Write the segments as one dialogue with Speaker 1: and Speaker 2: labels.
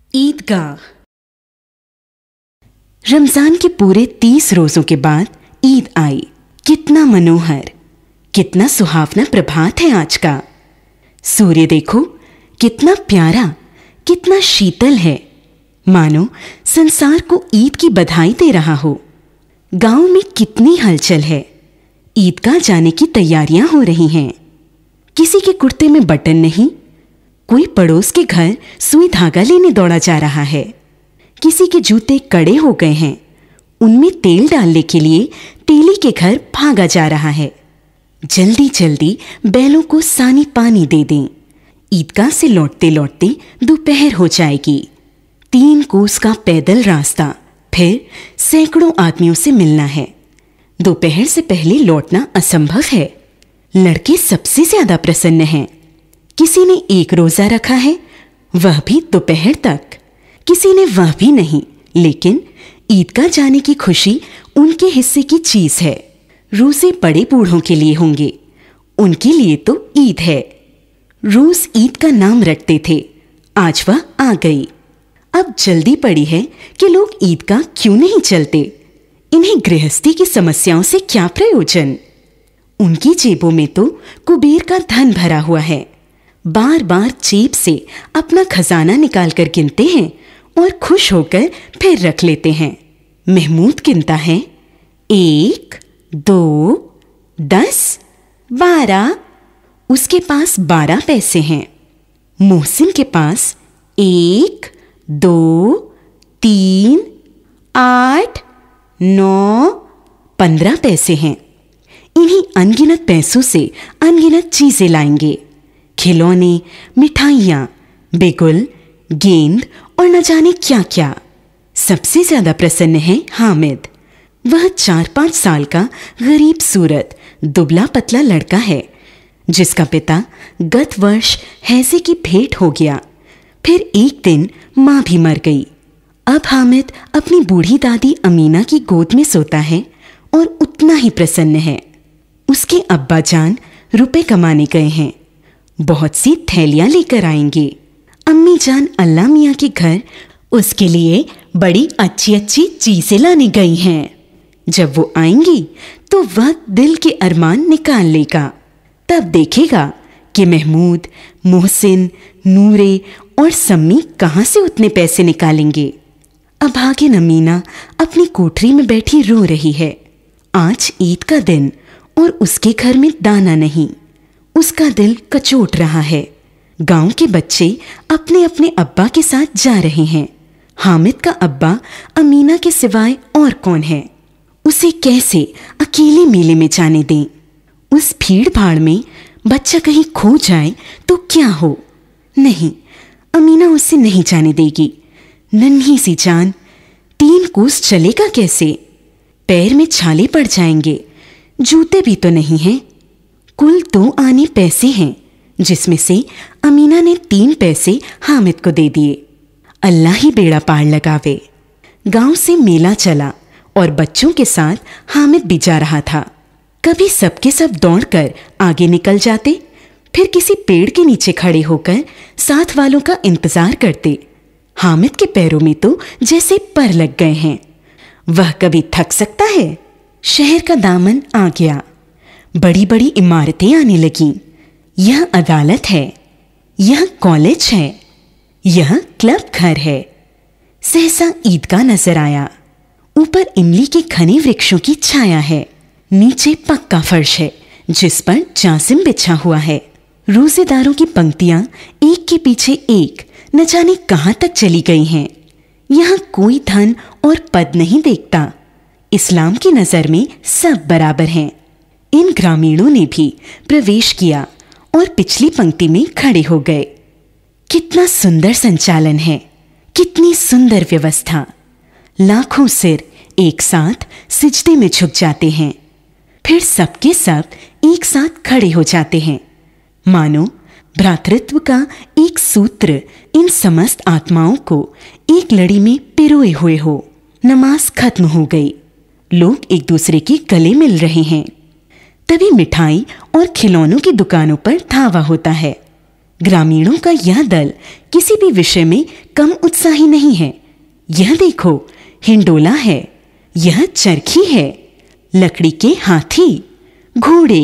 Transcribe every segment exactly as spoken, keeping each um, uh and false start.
Speaker 1: ईदगाह। रमजान के पूरे तीस रोजों के बाद ईद आई। कितना मनोहर, कितना सुहावना प्रभात है आज का। सूर्य देखो कितना प्यारा, कितना शीतल है, मानो संसार को ईद की बधाई दे रहा हो। गांव में कितनी हलचल है। ईदगाह जाने की तैयारियां हो रही हैं। किसी के कुर्ते में बटन नहीं, कोई पड़ोस के घर सुई धागा लेने दौड़ा जा रहा है। किसी के जूते कड़े हो गए हैं, उनमें तेल डालने के लिए तेली के घर भागा जा रहा है। जल्दी जल्दी बैलों को सानी पानी दे दें। ईदगाह से लौटते लौटते दोपहर हो जाएगी। तीन कोस का पैदल रास्ता, फिर सैकड़ों आदमियों से मिलना है। दोपहर से पहले लौटना असंभव है। लड़के सबसे ज्यादा प्रसन्न हैं। किसी ने एक रोजा रखा है, वह भी दोपहर तक। किसी ने वह भी नहीं, लेकिन ईदगाह जाने की खुशी उनके हिस्से की चीज है। रोजे बड़े बूढ़ों के लिए होंगे, उनके लिए तो ईद है। रोज ईद का नाम रटते थे, आज वह आ गई। अब जल्दी पड़ी है कि लोग ईदगाह क्यों नहीं चलते। इन्हें गृहस्थी की समस्याओं से क्या प्रयोजन। उनकी जेबों में तो कुबेर का धन भरा हुआ है। बार बार जेब से अपना खजाना निकालकर गिनते हैं और खुश होकर फिर रख लेते हैं। महमूद गिनता है, एक, दो, दस, बारह। उसके पास बारह पैसे हैं। मोहसिन के पास एक, दो, तीन, आठ, नौ, पंद्रह पैसे हैं। इन्हीं अनगिनत पैसों से अनगिनत चीजें लाएंगे। खिलौने, मिठाइयाँ, बिगुल, गेंद और न जाने क्या क्या। सबसे ज्यादा प्रसन्न है हामिद। वह चार पांच साल का गरीब सूरत दुबला पतला लड़का है, जिसका पिता गत वर्ष हैजे की भेंट हो गया। फिर एक दिन माँ भी मर गई। अब हामिद अपनी बूढ़ी दादी अमीना की गोद में सोता है और उतना ही प्रसन्न है। उसके अब्बा जान रुपए कमाने गए हैं, बहुत सी थैलियां लेकर आएंगे। अम्मी जान अल्लाह मियाँ के घर उसके लिए बड़ी अच्छी अच्छी चीजें लाने गई हैं। जब वो आएंगी तो वह दिल के अरमान निकाल लेगा। तब देखेगा कि महमूद, मोहसिन, नूरे और सम्मी कहाँ से उतने पैसे निकालेंगे। अभागिन अमीना अपनी कोठरी में बैठी रो रही है। आज ईद का दिन और उसके घर में दाना नहीं। उसका दिल कचोट रहा है। गांव के बच्चे अपने अपने अब्बा के साथ जा रहे हैं। हामिद का अब्बा अमीना के सिवाय और कौन है। उसे कैसे अकेले मेले में जाने दें। उस भीड़ भाड़ में बच्चा कहीं खो जाए तो क्या हो। नहीं, अमीना उसे नहीं जाने देगी। नन्ही सी जान, तीन कोस चलेगा कैसे। पैर में छाले पड़ जाएंगे, जूते भी तो नहीं हैं। कुल दो आने पैसे हैं, जिसमें से अमीना ने तीन पैसे हामिद को दे दिए। अल्लाह ही बेड़ा पार लगावे। गांव से मेला चला और बच्चों के साथ हामिद भी जा रहा था। कभी सबके सब दौड़कर आगे निकल जाते, फिर किसी पेड़ के नीचे खड़े होकर साथ वालों का इंतजार करते। हामिद के पैरों में तो जैसे पर लग गए हैं। वह कभी थक सकता है। शहर का दामन आ गया। बड़ी बड़ी इमारतें आने लगीं। यह अदालत है, यह कॉलेज है, यह क्लब घर है। सहसा ईदगाह नजर आया। ऊपर इमली के घने वृक्षों की छाया है। नीचे पक्का फर्श है, जिस पर जासिम बिछा हुआ है। रोजेदारों की पंक्तियां एक के पीछे एक न जाने कहां तक चली गई हैं। यहाँ कोई धन और पद नहीं देखता। इस्लाम की नजर में सब बराबर हैं। इन ग्रामीणों ने भी प्रवेश किया और पिछली पंक्ति में खड़े हो गए। कितना सुंदर संचालन है, कितनी सुंदर व्यवस्था। लाखों सिर एक साथ सिजदे में झुक जाते हैं, फिर सबके सब एक साथ खड़े हो जाते हैं, मानो भ्रातृत्व का एक सूत्र इन समस्त आत्माओं को एक लड़ी में पिरोए हुए हो। नमाज खत्म हो गई। लोग एक दूसरे के गले मिल रहे हैं। तभी मिठाई और खिलौनों की दुकानों पर धावा होता है। ग्रामीणों का यह दल किसी भी विषय में कम उत्साही नहीं है। यह देखो, हिंडोला है, यह चरखी है, लकड़ी के हाथी, घोड़े,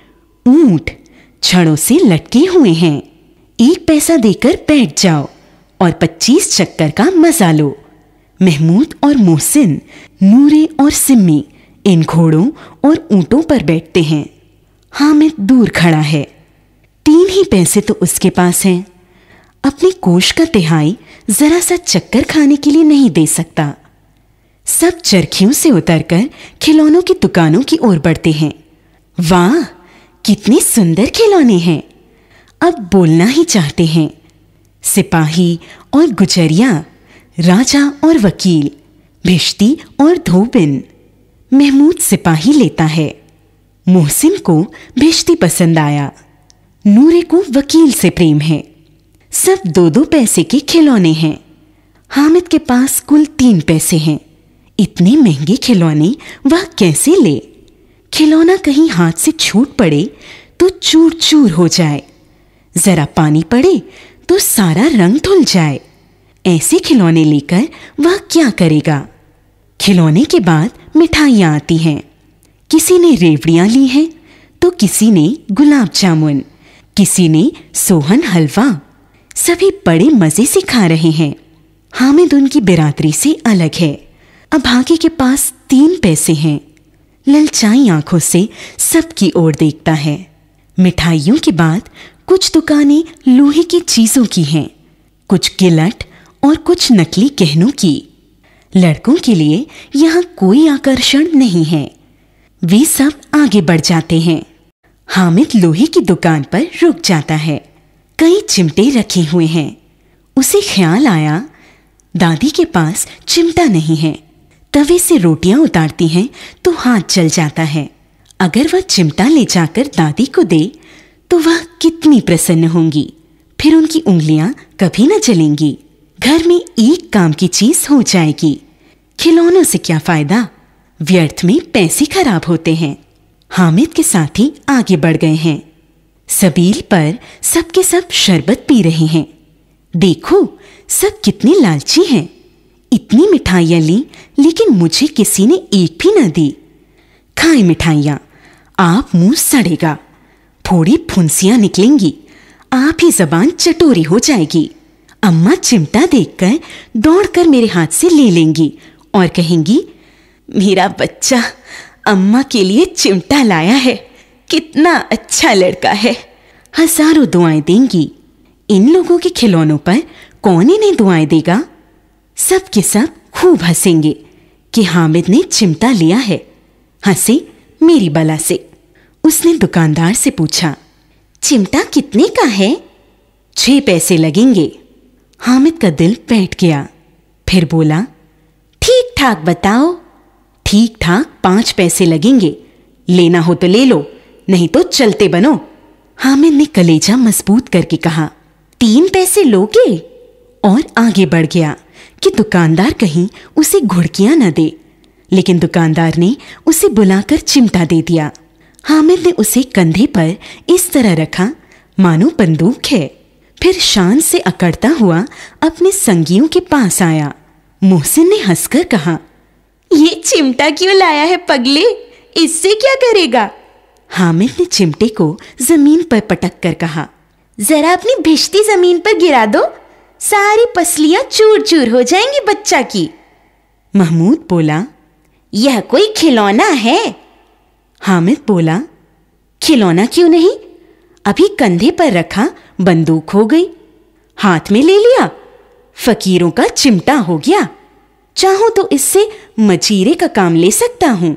Speaker 1: ऊंट छड़ों से लटके हुए हैं। एक पैसा देकर बैठ जाओ और पच्चीस चक्कर का मजा लो। महमूद और मोहसिन, नूरे और सिम्मी इन घोड़ों और ऊंटों पर बैठते हैं। हामिद दूर खड़ा है। तीन ही पैसे तो उसके पास हैं। अपने कोष का तिहाई जरा सा चक्कर खाने के लिए नहीं दे सकता। सब चरखियों से उतरकर खिलौनों की दुकानों की ओर बढ़ते हैं। वाह, कितने सुंदर खिलौने हैं। अब बोलना ही चाहते हैं। सिपाही और गुजरिया, राजा और वकील, भिश्ती और धोबिन। महमूद सिपाही लेता है। मोहसिन को भिश्ती पसंद आया। नूरे को वकील से प्रेम है। सब दो दो पैसे के खिलौने हैं। हामिद के पास कुल तीन पैसे हैं। इतने महंगे खिलौने वह कैसे ले? खिलौना कहीं हाथ से छूट पड़े तो चूर चूर हो जाए, जरा पानी पड़े तो सारा रंग धुल जाए। ऐसे खिलौने लेकर वह क्या करेगा? खिलौने के बाद मिठाइयाँ आती हैं। किसी ने रेवड़ियाँ ली हैं तो किसी ने गुलाब जामुन, किसी ने सोहन हलवा। सभी बड़े मजे से खा रहे हैं। हामिद उनकी बिरादरी से अलग है। अभागे के पास तीन पैसे हैं। ललचाई आंखों से सबकी ओर देखता है। मिठाइयों के बाद कुछ दुकानें लोहे की चीजों की हैं, कुछ गिलट और कुछ नकली गहनों की। लड़कों के लिए यहाँ कोई आकर्षण नहीं है। वे सब आगे बढ़ जाते हैं। हामिद लोहे की दुकान पर रुक जाता है। कई चिमटे रखे हुए हैं। उसे ख्याल आया, दादी के पास चिमटा नहीं है। तवे से रोटियां उतारती हैं तो हाथ जल जाता है। अगर वह चिमटा ले जाकर दादी को दे तो वह कितनी प्रसन्न होंगी। फिर उनकी उंगलियां कभी न जलेंगी। घर में एक काम की चीज हो जाएगी। खिलौनों से क्या फायदा? व्यर्थ में पैसे खराब होते हैं। हामिद के साथी आगे बढ़ गए हैं। सबील पर सबके सब शरबत पी रहे हैं। देखो, सब कितने लालची हैं। इतनी मिठाइयाँ ली, लेकिन मुझे किसी ने एक भी न दी। खाए मिठाइयाँ, आप मुंह सड़ेगा, थोड़ी फुंसियाँ निकलेंगी, आप ही जबान चटोरी हो जाएगी। अम्मा चिमटा देखकर दौड़कर मेरे हाथ से ले लेंगी और कहेंगी, मेरा बच्चा अम्मा के लिए चिमटा लाया है, कितना अच्छा लड़का है। हजारों दुआएं देंगी। इन लोगों के खिलौनों पर कौन इन्हें दुआएं देगा? सब के सब खूब हंसेंगे कि हामिद ने चिमटा लिया है। हंसे मेरी बला से। उसने दुकानदार से पूछा, चिमटा कितने का है? छह पैसे लगेंगे। हामिद का दिल बैठ गया। फिर बोला, ठीक ठाक बताओ। ठीक ठाक पांच पैसे लगेंगे। लेना हो तो ले लो, नहीं तो चलते बनो। हामिद ने कलेजा मजबूत करके कहा, तीन पैसे लोगे? और आगे बढ़ गया कि दुकानदार कहीं उसे घुड़कियां न दे। लेकिन दुकानदार ने उसे बुलाकर चिमटा दे दिया। हामिद ने उसे कंधे पर इस तरह रखा मानो बंदूक है। फिर शान से अकड़ता हुआ अपने संगियों के पास आया। मोहसिन ने हंसकर कहा, ये चिमटा क्यों लाया है पगले? इससे क्या करेगा? हामिद ने चिमटे को जमीन पर पटक कर कहा, जरा अपनी भिश्ती जमीन पर गिरा दो, सारी पसलियां चूर चूर हो जाएंगी बच्चा की। महमूद बोला, यह कोई खिलौना है। हामिद बोला, खिलौना क्यों नहीं? अभी कंधे पर रखा बंदूक हो गई, हाथ में ले लिया, फकीरों का चिमटा हो गया। चाहूं तो इससे मजीरे का काम ले सकता हूं।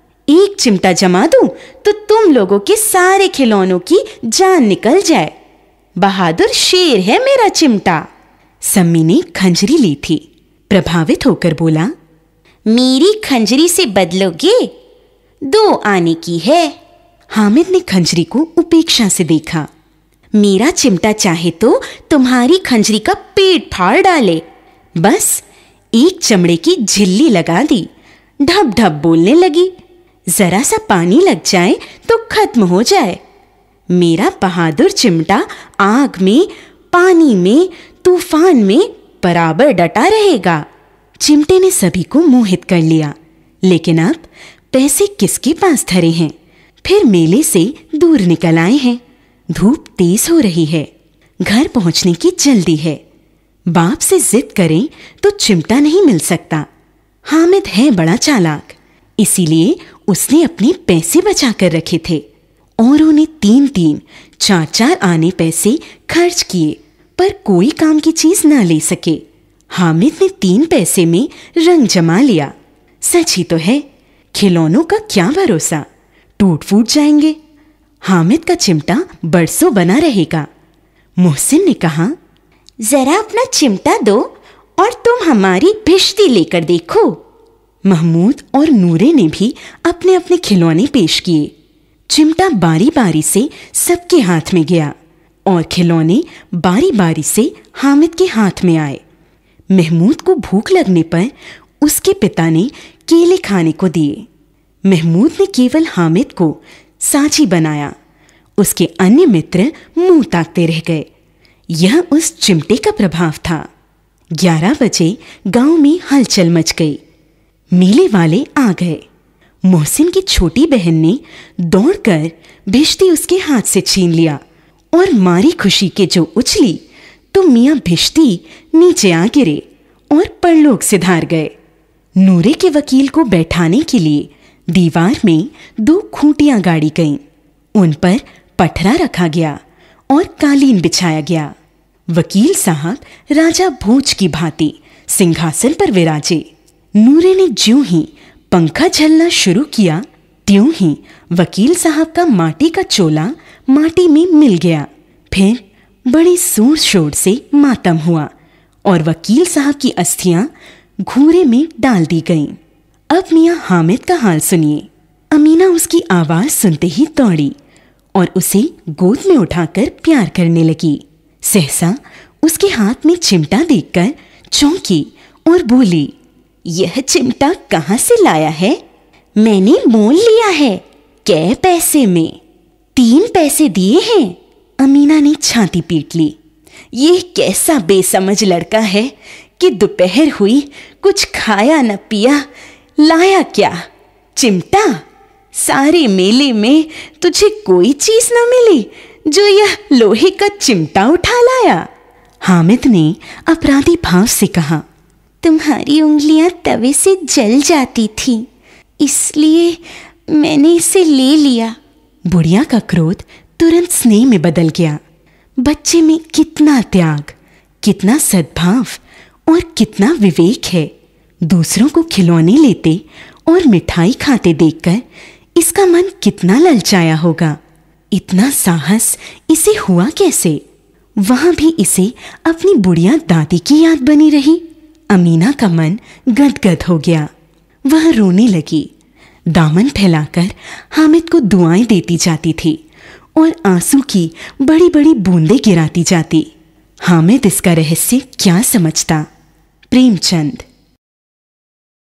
Speaker 1: एक चिमटा जमा दूं तो तुम लोगों के सारे खिलौनों की जान निकल जाए। बहादुर शेर है मेरा चिमटा। सम्मी ने खंजरी ली थी। प्रभावित होकर बोला, मेरी खंजरी से बदलोगे? दो आने की है। हामिद ने खंजरी को उपेक्षा से देखा। मेरा चिमटा चाहे तो तुम्हारी खंजरी का पेट फाड़ डाले। बस एक चमड़े की झिल्ली लगा दी, ढप ढप बोलने लगी। जरा सा पानी लग जाए तो खत्म हो जाए। मेरा बहादुर चिमटा आग में पानी में, तूफान में बराबर डटा रहेगा। चिमटे ने सभी को मोहित कर लिया, लेकिन अब पैसे किसके पास धरे हैं? फिर मेले से दूर निकल आए हैं। धूप तेज हो रही है, घर पहुंचने की जल्दी है। बाप से जिद करें तो चिमटा नहीं मिल सकता। हामिद है बड़ा चालाक, इसीलिए उसने अपने पैसे बचा कर रखे थे और उन्हें तीन तीन चार चार आने पैसे खर्च किए, पर कोई काम की चीज ना ले सके। हामिद ने तीन पैसे में रंग जमा लिया। सच ही तो है, खिलौनों का क्या भरोसा, टूट फूट जाएंगे। हामिद का चिमटा बरसों बना रहेगा। मोहसिन ने कहा, जरा अपना चिमटा दो और तुम हमारी भिश्ती लेकर देखो। महमूद और नूरे ने भी अपने अपने खिलौने पेश किए। चिमटा बारी बारी से सबके हाथ में गया और खिलौने बारी बारी से हामिद के हाथ में आए। महमूद को भूख लगने पर उसके पिता ने केले खाने को दिए। महमूद ने केवल हामिद को साझी बनाया। उसके अन्य मित्र मुंह ताकते रह गए। यह उस चिमटे का प्रभाव था। ग्यारह बजे गांव में हलचल मच गई। मेले वाले आ गए। मोहसिन की छोटी बहन ने दौड़कर भिश्ती उसके हाथ से छीन लिया और मारी खुशी के जो उछली तो मियां भिश्ती नीचे आ गिरे और परलोक सिधार गए। नूरे के वकील को बैठाने के लिए दीवार में दो खूंटियां गाड़ी गईं। उन पर पटरा रखा गया और कालीन बिछाया गया। वकील साहब राजा भोज की भांति सिंहासन पर विराजे। नूरे ने ज्यों ही पंखा झलना शुरू किया, त्यों ही वकील साहब का माटी का चोला माटी में मिल गया। फिर बड़े जोर शोर से मातम हुआ और वकील साहब की अस्थियां घूरे में डाल दी गईं। अब मियां हामिद का हाल सुनिए। अमीना उसकी आवाज सुनते ही दौड़ी और उसे गोद में उठाकर प्यार करने लगी। सहसा उसके हाथ में चिमटा देखकर चौंकी और बोली, यह चिमटा कहाँ से लाया है? मैंने मोल लिया है। कै पैसे में? तीन पैसे दिए हैं। अमीना ने छाती पीट ली। ये कैसा बेसमझ लड़का है कि दोपहर हुई, कुछ खाया न पिया, लाया क्या? चिमटा? सारे मेले में तुझे कोई चीज न मिली जो यह लोहे का चिमटा उठा लाया? हामिद ने अपराधी भाव से कहा, तुम्हारी उंगलियां तवे से जल जाती थी, इसलिए मैंने इसे ले लिया। बुढ़िया का क्रोध तुरंत स्नेह में बदल गया। बच्चे में कितना त्याग, कितना सद्भाव और कितना विवेक है। दूसरों को खिलौने लेते और मिठाई खाते देखकर इसका मन कितना ललचाया होगा। इतना साहस इसे हुआ कैसे? वहां भी इसे अपनी बुढ़िया दादी की याद बनी रही। अमीना का मन गदगद हो गया। वह रोने लगी। दामन फैलाकर हामिद को दुआएं देती जाती थी और आंसू की बड़ी बड़ी बूंदें गिराती जाती। हामिद इसका रहस्य क्या समझता? प्रेमचंद।